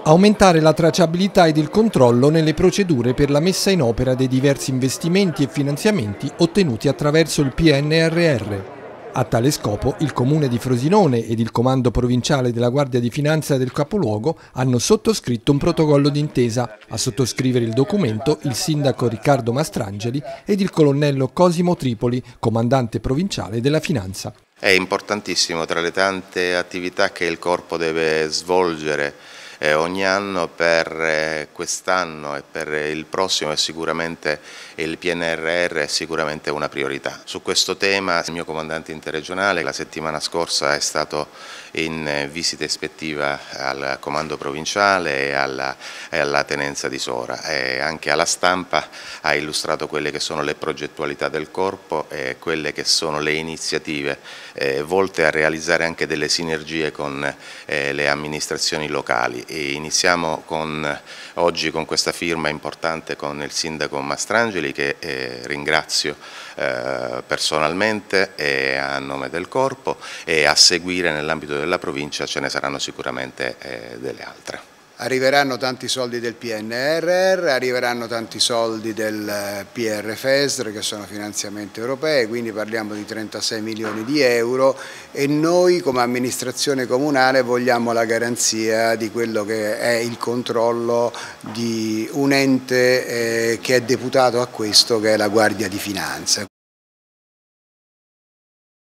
Aumentare la tracciabilità ed il controllo nelle procedure per la messa in opera dei diversi investimenti e finanziamenti ottenuti attraverso il PNRR. A tale scopo il Comune di Frosinone ed il Comando Provinciale della Guardia di Finanza del capoluogo hanno sottoscritto un protocollo d'intesa. A sottoscrivere il documento il sindaco Riccardo Mastrangeli ed il colonnello Cosimo Tripoli, comandante provinciale della Finanza. È importantissimo tra le tante attività che il Corpo deve svolgere ogni anno per quest'anno e per il prossimo, e sicuramente il PNRR è sicuramente una priorità. Su questo tema il mio comandante interregionale la settimana scorsa è stato in visita ispettiva al comando provinciale e alla tenenza di Sora, e anche alla stampa ha illustrato quelle che sono le progettualità del Corpo e quelle che sono le iniziative volte a realizzare anche delle sinergie con le amministrazioni locali. E iniziamo oggi con questa firma importante con il sindaco Mastrangeli, che ringrazio personalmente e a nome del Corpo, e a seguire nell'ambito della provincia ce ne saranno sicuramente delle altre. Arriveranno tanti soldi del PNRR, arriveranno tanti soldi del PRFESR, che sono finanziamenti europei, quindi parliamo di 36 milioni di euro, e noi come amministrazione comunale vogliamo la garanzia di quello che è il controllo di un ente che è deputato a questo, che è la Guardia di Finanza.